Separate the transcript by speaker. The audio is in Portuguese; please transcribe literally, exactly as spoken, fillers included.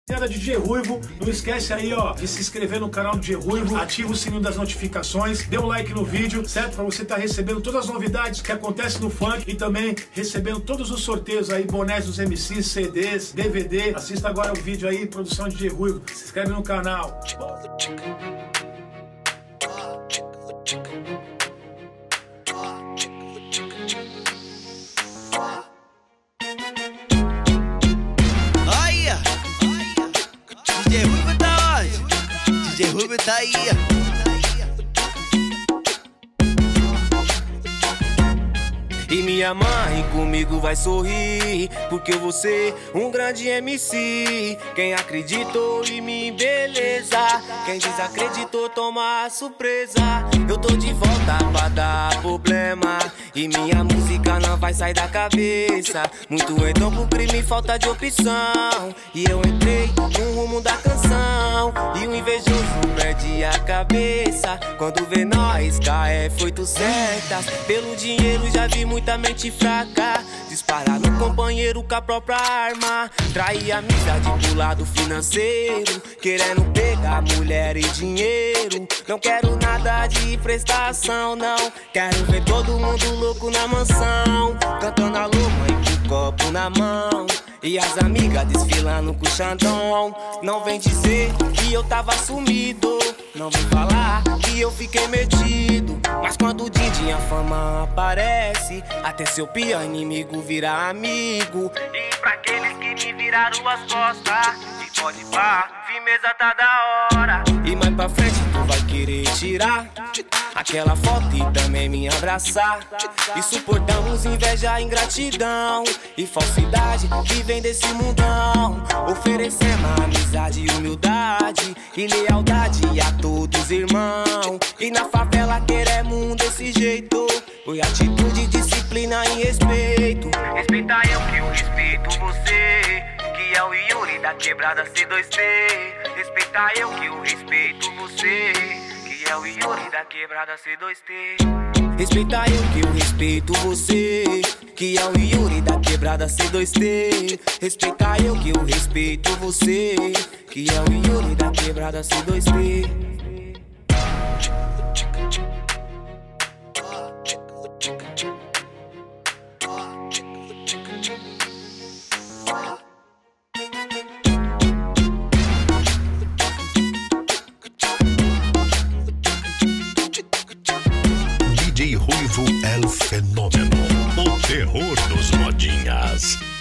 Speaker 1: D J Ruivo, não esquece aí, ó, de se inscrever no canal do D J Ruivo, ativa o sininho das notificações, dê um like no vídeo, certo? Pra você estar tá recebendo todas as novidades que acontecem no funk e também recebendo todos os sorteios aí, bonés dos M Cs, C Ds, D V D. Assista agora o vídeo aí, produção de D J Ruivo, se inscreve no canal.
Speaker 2: D J Ruivo tá onde? D J Ruivo tá aí.
Speaker 3: E minha mãe comigo vai sorrir, porque eu vou ser um grande M C. Quem acreditou em mim, beleza. Quem desacreditou, toma a surpresa. Eu tô de volta pra dar problema, e minha música não vai sair da cabeça. Muito então pro crime, falta de opção. E eu entrei no rumo da canção, e o invejoso perde a cabeça quando vê nós, K F oito certas. Pelo dinheiro já vi muita mente fraca disparar no companheiro com a própria arma. Trair a amizade pro lado financeiro, querendo pegar mulher e dinheiro. Não quero nada de prestação, não. Quero ver todo mundo louco na mansão, cantando alô mãe com o copo na mão, e as amigas desfilando com o Xandão. Não vem dizer que eu tava sumido, não vem falar que eu fiquei metido. Mas quando o Didi a fama aparece, até seu pior inimigo vira amigo. E pra aqueles que me viraram as costas, e pode pá, firmeza tá da hora. E mais pra frente tu vai querer tirar aquela foto e também me abraçar. E suportamos inveja, ingratidão e falsidade que vem desse mundão. Oferecemos amizade, humildade e lealdade a todos irmãos. E na favela queremos desse jeito, foi atitude, disciplina e respeito. Respeita eu que eu respeito você, que é o Yuri da quebrada C dois T. Respeita eu que eu respeito você, que é o Yuri da quebrada C dois T. Respeita eu que eu respeito você, que é o Yuri da quebrada C dois T. Respeita eu que eu respeito você, que é o Yuri da quebrada C dois T.
Speaker 4: D J Ruivo é o fenômeno, o terror dos modinhas.